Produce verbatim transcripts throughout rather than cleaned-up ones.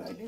লাইলি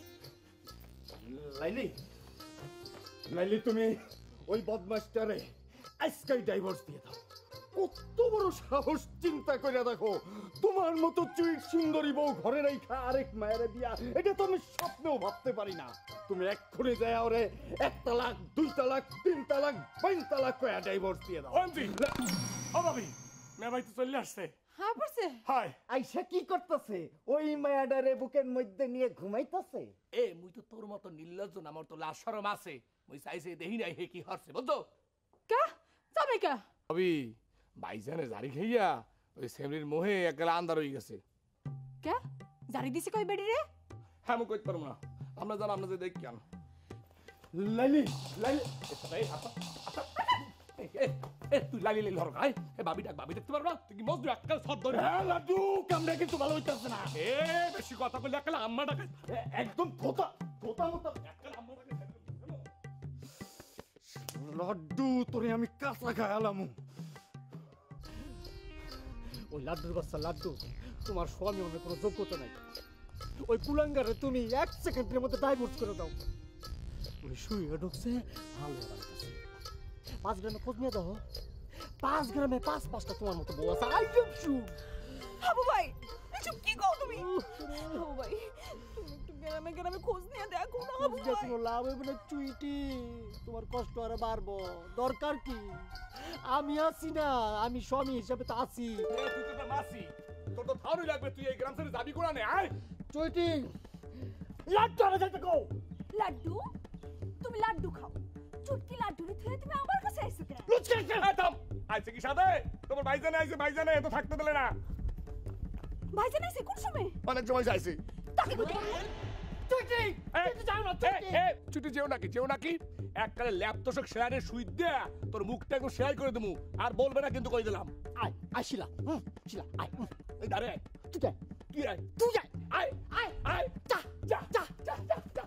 লাইলি লাইলি তুমি ওই বদমাশটারে আজকেই ডাইভোর্স দিয়ে দাও। কত বড় সাহস, চিন্তা করে দেখো, তোমার মতো চুইট সুন্দরী বউ ঘরে রাইখা আরেক মায়ের বিয়া, এটা তো আমি স্বপ্নেও ভাবতে পারি না। তুমি এক্ষুনি যায় ওরে এক তালাক, দুই তালাক, তিন তালাক, পাঁচ তালাক করে ডাইভোর্স দিয়ে দাও। ও ভাবি মেয়ে ভাই তো চলে আসছে। হ্যাঁ পড়ছে। হাই আইসা কি করতেছে? ওই মায়াডারে বুকের মধ্যে নিয়ে ঘুমাইতেছে। এ মুই তো তোর মতো নির্লজ্জ না, আমার তো লাজ শরম আছে। মুই চাইছে দেহি নাই হে কি হরছে বুঝছো? কা যাবে কা ভাবি ভাইজানে জারি খাইয়া ওই সেমরির মোহে একলা আন্দার হয়ে গেছে। কা জারি দিছে কই বেডি রে? হ্যাঁ মুই কইতে পারবো না, আমরা জান আমরা যে দেখ কেন। লাইলি লাইলি এই হাত এ এ তুই লাইলি লাইলি হর গায়। এ ভাবি ডাক, ভাবি দেখতে পারবা? তুই কি মজদু একটা শট ধরে? হ্যাঁ লাড্ডু, কামড়া কিন্তু ভালো হইতাছে না। এ বেশি কথা বললে একলা আম্মা ডাকে, একদম থোতা থোতা মতো একলা আম্মা ডাকে। লাড্ডু তোরে আমি কাঁচা খায়ালাম। ওই লাড্ডুর বাচ্চা লাড্ডু, তোমার স্বামী অনেক কোনো যোগ্যতা নাই। ওই কুলাঙ্গারে তুমি এক সেকেন্ডের মধ্যে ডাইভোর্স করে দাও। ওই শুয়ে ঢুকছে ভালো লাগতেছে। পাঁচ গ্রামে খোঁজ নিয়ে দাও, পাঁচ গ্রামে পাঁচ পাঁচটা তোমার মতো বউ আছে। I am sure. হাবু ভাই এসব কি কও তুমি? হাবু ভাই তুমি একটু গ্রামে গ্রামে খোঁজ নিয়ে দেখো না হাবু ভাই। কোনো লাভ হবে না চুইটি, তোমার কষ্ট আরো বাড়বো। দরকার কি? আমি আছি না, আমি স্বামী হিসাবে তো আছি। তুই তো না মাসি, তোর তো থাউরি লাগবে, তুই এই গ্রাম ছেড়ে যাবি কোনা নে? আয় চুইটি লাড্ডু আরে যাইতে কও। লাড্ডু তুমি লাড্ডু খাও, চুটকি লাড্ডু রে থুয়ে তুমি আমার কাছে আইছো কেন? লুচকে থাম। আইছে কি সাথে? তোমার ভাইজানে আইছে, ভাইজানে এত থাকতে দিলে না। ভাইজান আইছে কোন সময়? অনেক সময় আইছে। তাকে কই? চুইটি তুই যাও না চুইটি। এ ছুটি যেও নাকি, যেও নাকি এককালে ল্যাপ তোষক সেলাইনের সুই দেয়া তোর মুখটা একদম সেলাই করে দেবো। আর বলবে না কিন্তু কই দিলাম। আয় আইছিলা, হুম ছিলা আয়। এই দাঁড়ে তুই যাই, কি আয় তুই যাই, আয় আয় আয় যা যা যা যা যা যা।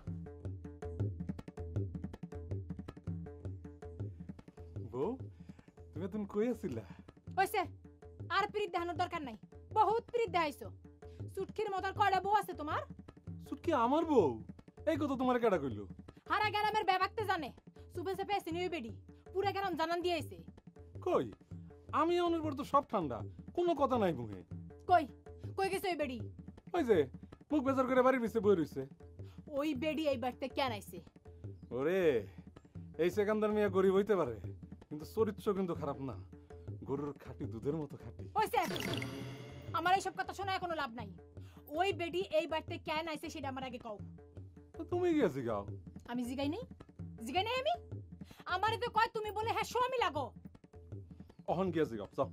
বউ তুমি তুমি কই আছিলা? হইছে আর পিরিত দেখানোর দরকার নাই, বহুত পিরিত দেখাইছো। সুটকির মতর কয়টা বউ আছে তোমার? সুটকি আমার বউ? এই কথা তোমার কেডা কইলো? হারা গ্রামের ব্যাপাকতে জানে, সুবে চেপে আসছে নিউ বেডি, পুরা গ্রাম জানান দিয়েছে। কই আমি অনেক বড় তো সব ঠান্ডা, কোনো কথা নাই মুখে। কই কই গেছে ওই বেডি? ওই যে মুখ বেজার করে বাড়ির পিছে বই রইছে। ওই বেডি এই বাড়িতে কেন আইছে? ওরে এই সেকান্দার মিয়া গরিব হইতে পারে, কিন্তু চরিত্র কিন্তু খারাপ না, গরুর খাঁটি দুধের মতো খাঁটি। হইছে, আমার এইসব কথা শোনায় কোনো লাভ নাই। ওই বেডি এই বাড়িতে কেন আইছে সেটা আমার আগে কও। তো তুমি গিয়ে জিগাও। আমি জিগাই নাই, জিগাই নাই আমি। আমারে তো কয় তুমি বলে হ্যাঁ স্বামী লাগো। অহন গিয়ে জিগাও যাও।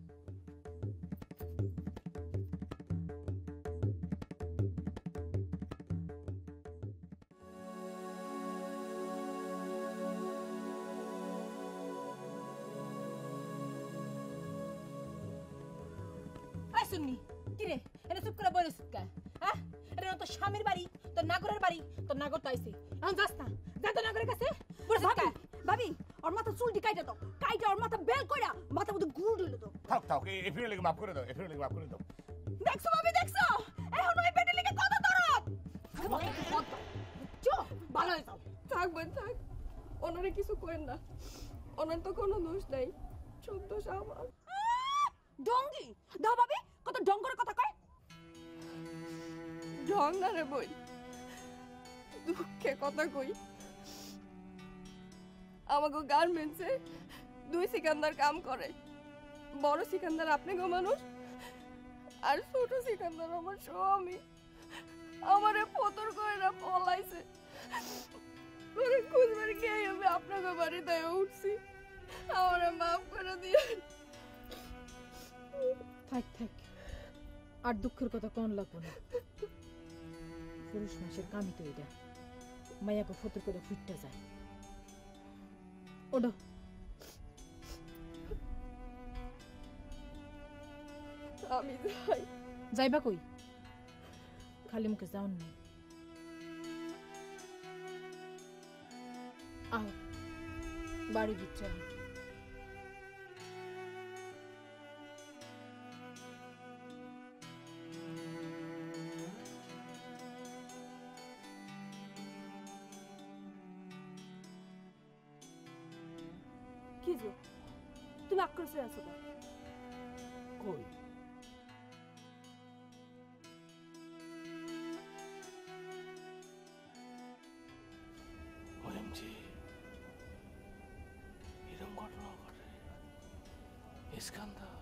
আই শুননি কি রে, এটা চুপ করে বলে সুৎকা। হ্যাঁ এটা তো স্বামীর বাড়ি, তোর নাগরের বাড়ি, তোর নাগর তো আইছে। এখন যাস না, যা তো নাগরের কাছে বলে সুৎকা। ভাবি ওর মাথা চুলটি কাইটা দাও, কাইটা ওর মাথা বেল কইরা মাথা মধ্যে গুড় দিল তো। থাক থাক, এই ফিরে লেগে মাফ করে দাও, এই ফিরে লেগে মাফ করে দাও। দেখছো ভাবি দেখছো, এখন ওই পেটে লেগে কত দরদ। চো ভালো হয়ে যাও। থাকবেন থাক, ওনারে কিছু করেন না, ওনার তো কোনো দোষ নাই, সব দোষ আমার। ডঙ্গি দাও ভাবি, কত ডং করে কথা কয়। ঢং না রে বই, দুঃখে কথা কই। আমাকে গার্মেন্টসে দুই সিকান্দার কাম করে, বড় সিকান্দার আপনাকে মানুষ আর ছোট সিকান্দার আমার স্বামী। আমারে ফতর করে না পলাইছে, ওরে খুঁজবার গিয়ে আমি আপনাকে বাড়িতে উঠছি, আমারে মাফ করে দিয়ে। থাক থাক, আর দুঃখের কথা কোন লাগবো না। পুরুষ মানুষের কামই তো এটা, মায়াকে ফতর করে ফুটতে যায়। ওডো আমি যাই। যাইবা কই? খালি মুখে যাও না, আহ বাড়ি ভিতরে। কি যে তুমি আক্রোশ হয়ে আছো কেন? কই ওএমজি এরকম ঘটনা ঘটে ইস্কান্দার